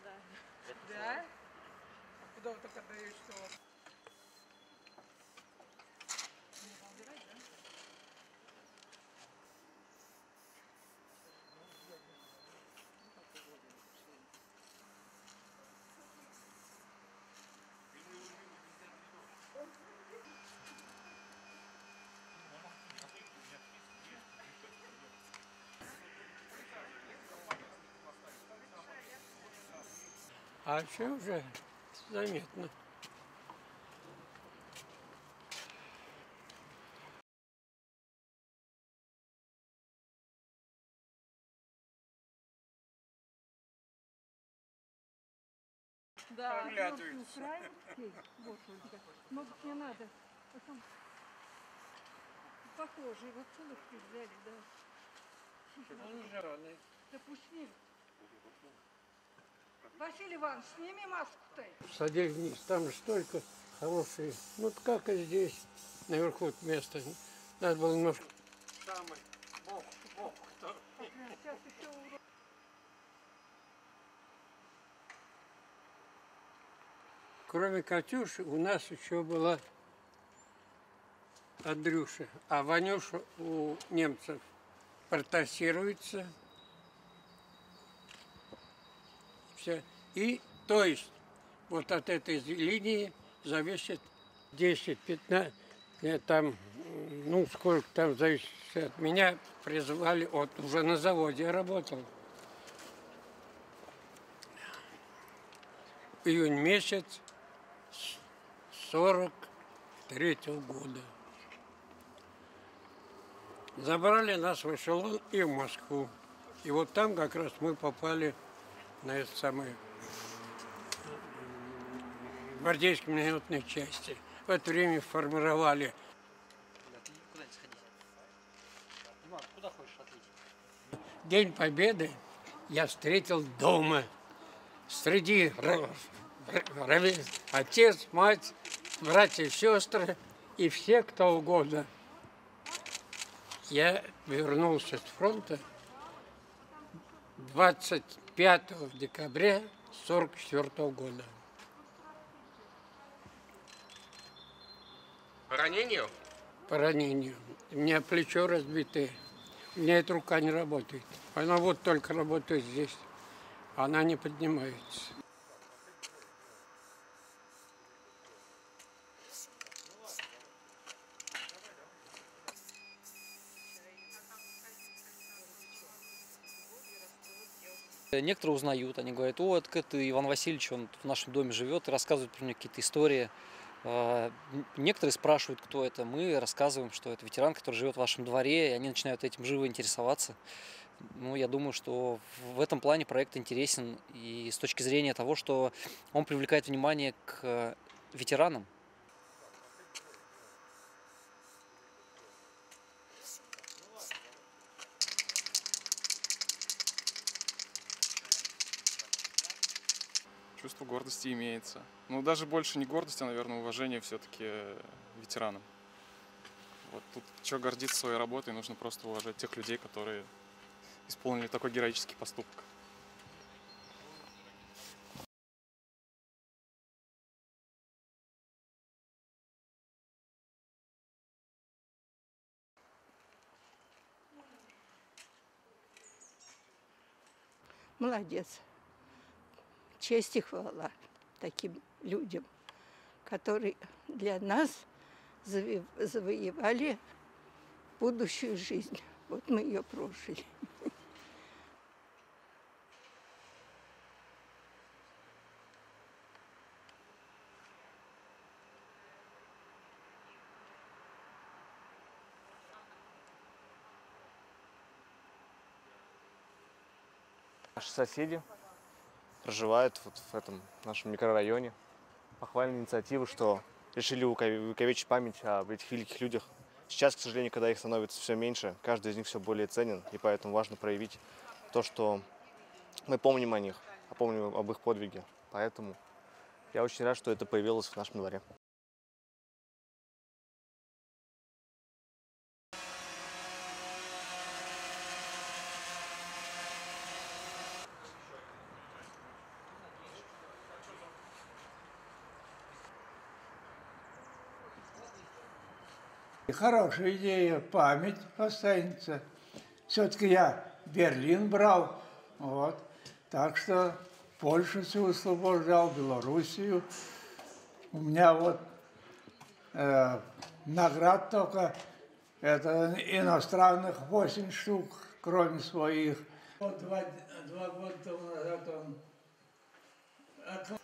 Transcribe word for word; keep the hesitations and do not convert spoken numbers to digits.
да. Да? А куда вы так отдаете, что у вас? А все уже заметно. Да. Проглядывается. Может, не надо. Потом похожие. Вот целых взяли, да. Он жирный. Да пусть снимет. Василий Иванович, сними маску-то. Садись вниз, там же столько хорошие. Ну, как и здесь, наверху место. Надо было немножко... Самый бог, бог, кто... Сейчас еще урок. Кроме Катюши, у нас еще была Андрюша. А Ванюша у немцев протассируется. Все. И, то есть, вот от этой линии зависит десять-пятнадцать, там, ну, сколько там зависит от меня, призвали, вот уже на заводе я работал. Июнь месяц сорок третьего года. Забрали нас в эшелон и в Москву. И вот там как раз мы попали на это самое гвардейские минометные части. В это время формировали. Куда не сходить? Диман, куда хочешь отлить? День Победы я встретил дома. Среди отец, мать, братья, сестры и все, кто угодно. Я вернулся с фронта двадцать пятого декабря сорок четвёртого года. По ранению? По ранению. У меня плечо разбитое. У меня эта рука не работает. Она вот только работает здесь. Она не поднимается. Некоторые узнают, они говорят: о, это Иван Васильевич, он в нашем доме живет, и рассказывают про него какие-то истории. Некоторые спрашивают, кто это. Мы рассказываем, что это ветеран, который живет в вашем дворе, и они начинают этим живо интересоваться. Ну, я думаю, что в этом плане проект интересен и с точки зрения того, что он привлекает внимание к ветеранам. Чувство гордости имеется. Ну, даже больше не гордости, а, наверное, уважение все-таки ветеранам. Вот тут что гордиться своей работой, нужно просто уважать тех людей, которые исполнили такой героический поступок. Молодец. Честь и хвала таким людям, которые для нас завоевали будущую жизнь. Вот мы ее прожили. Наши соседи проживают вот в этом нашем микрорайоне. Похвальная инициатива, что решили увековечить память об этих великих людях. Сейчас, к сожалению, когда их становится все меньше, каждый из них все более ценен, и поэтому важно проявить то, что мы помним о них, а помним об их подвиге. Поэтому я очень рад, что это появилось в нашем дворе. Хорошая идея, память останется. Все-таки я Берлин брал, вот. Так что Польшу всю освобождал, Белоруссию. У меня вот э, наград только это иностранных восемь штук, кроме своих. Вот два, два года тому назад он